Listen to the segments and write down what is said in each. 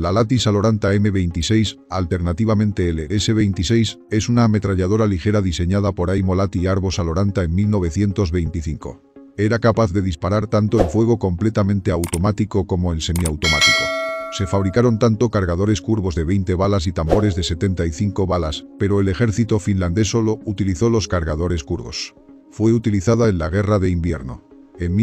La Latis Aloranta M26, alternativamente LS26, es una ametralladora ligera diseñada por Aimolati Arbos Aloranta en 1925. Era capaz de disparar tanto en fuego completamente automático como en semiautomático. Se fabricaron tanto cargadores curvos de 20 balas y tambores de 75 balas, pero el ejército finlandés solo utilizó los cargadores curvos. Fue utilizada en la Guerra de Invierno. En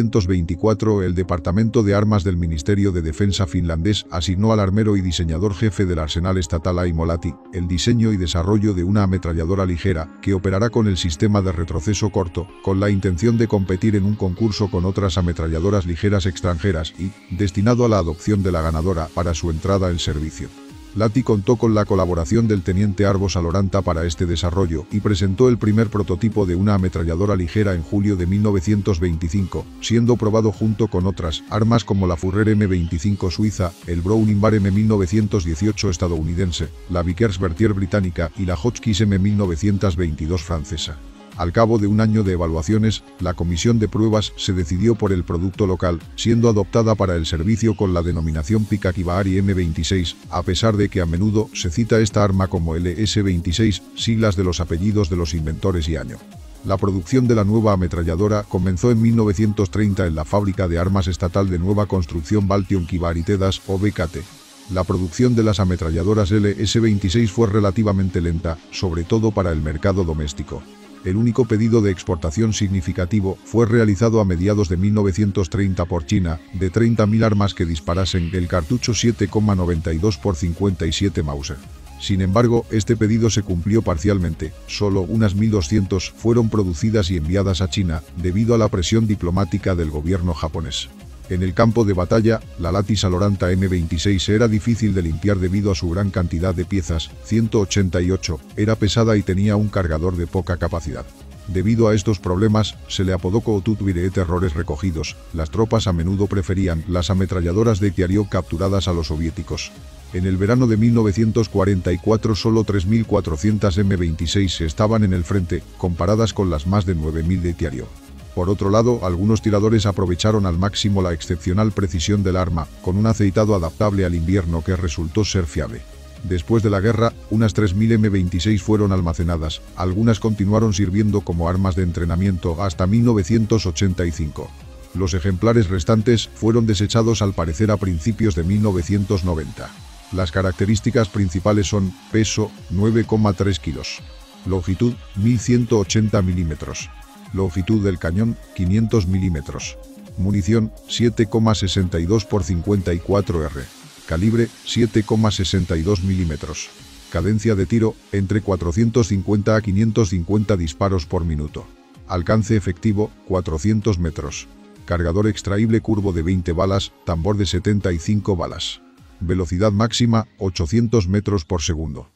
1924, el Departamento de Armas del Ministerio de Defensa finlandés asignó al armero y diseñador jefe del arsenal estatal Aimolati el diseño y desarrollo de una ametralladora ligera que operará con el sistema de retroceso corto, con la intención de competir en un concurso con otras ametralladoras ligeras extranjeras y destinado a la adopción de la ganadora para su entrada en servicio. Lati contó con la colaboración del teniente Arbos Aloranta para este desarrollo y presentó el primer prototipo de una ametralladora ligera en julio de 1925, siendo probado junto con otras armas como la Furrer M25 suiza, el Browning Bar M1918 estadounidense, la Vickers Berthier británica y la Hotchkiss M1922 francesa. Al cabo de un año de evaluaciones, la comisión de pruebas se decidió por el producto local, siendo adoptada para el servicio con la denominación Pikakivaari M26, a pesar de que a menudo se cita esta arma como LS26, siglas de los apellidos de los inventores y año. La producción de la nueva ametralladora comenzó en 1930 en la fábrica de armas estatal de nueva construcción Valtion Kivaaritedas o BKT. La producción de las ametralladoras LS26 fue relativamente lenta, sobre todo para el mercado doméstico. El único pedido de exportación significativo fue realizado a mediados de 1930 por China, de 30.000 armas que disparasen el cartucho 7,92 x 57 Mauser. Sin embargo, este pedido se cumplió parcialmente, solo unas 1.200 fueron producidas y enviadas a China, debido a la presión diplomática del gobierno japonés. En el campo de batalla, la Latis Aloranta M26 era difícil de limpiar debido a su gran cantidad de piezas, 188, era pesada y tenía un cargador de poca capacidad. Debido a estos problemas, se le apodó Koututvireet errores recogidos. Las tropas a menudo preferían las ametralladoras de Kiariov capturadas a los soviéticos. En el verano de 1944 solo 3.400 M26 estaban en el frente, comparadas con las más de 9.000 de Kiariov. Por otro lado, algunos tiradores aprovecharon al máximo la excepcional precisión del arma, con un aceitado adaptable al invierno que resultó ser fiable. Después de la guerra, unas 3.000 M26 fueron almacenadas, algunas continuaron sirviendo como armas de entrenamiento hasta 1985. Los ejemplares restantes fueron desechados al parecer a principios de 1990. Las características principales son: peso, 9,3 kilos. Longitud, 1.180 milímetros. Longitud del cañón, 500 milímetros. Munición, 7,62 x 54 R. Calibre, 7,62 milímetros. Cadencia de tiro, entre 450 a 550 disparos por minuto. Alcance efectivo, 400 metros. Cargador extraíble curvo de 20 balas, tambor de 75 balas. Velocidad máxima, 800 metros por segundo.